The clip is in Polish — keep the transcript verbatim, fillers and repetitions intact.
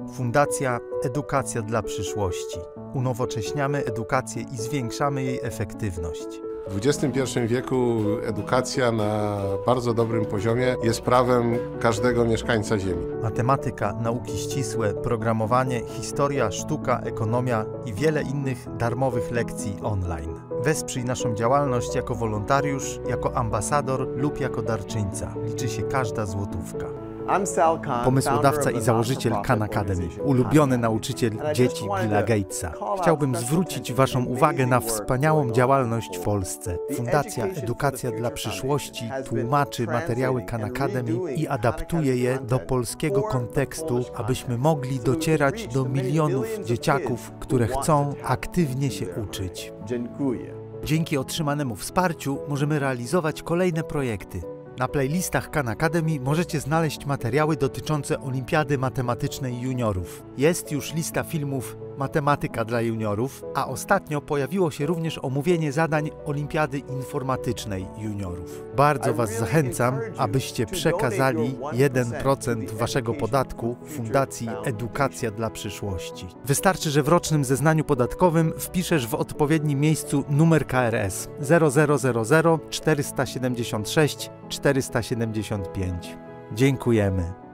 Fundacja Edukacja dla przyszłości. Unowocześniamy edukację i zwiększamy jej efektywność. W dwudziestym pierwszym wieku edukacja na bardzo dobrym poziomie jest prawem każdego mieszkańca Ziemi. Matematyka, nauki ścisłe, programowanie, historia, sztuka, ekonomia i wiele innych darmowych lekcji online. Wesprzyj naszą działalność jako wolontariusz, jako ambasador lub jako darczyńca. Liczy się każda złotówka. Pomysłodawca i założyciel Khan Academy, ulubiony nauczyciel dzieci Billa Gatesa. Chciałbym zwrócić Waszą uwagę na wspaniałą działalność w Polsce. Fundacja Edukacja dla przyszłości tłumaczy materiały Khan Academy i adaptuje je do polskiego kontekstu, abyśmy mogli docierać do milionów dzieciaków, które chcą aktywnie się uczyć. Dzięki otrzymanemu wsparciu możemy realizować kolejne projekty. Na playlistach Khan Academy możecie znaleźć materiały dotyczące Olimpiady Matematycznej Juniorów. Jest już lista filmów Matematyka dla juniorów, a ostatnio pojawiło się również omówienie zadań Olimpiady Informatycznej Juniorów. Bardzo Was zachęcam, abyście przekazali jeden procent Waszego podatku Fundacji Edukacja dla przyszłości. Wystarczy, że w rocznym zeznaniu podatkowym wpiszesz w odpowiednim miejscu numer K R S zero zero zero zero czterysta siedemdziesiąt sześć czterysta siedemdziesiąt pięć. Dziękujemy.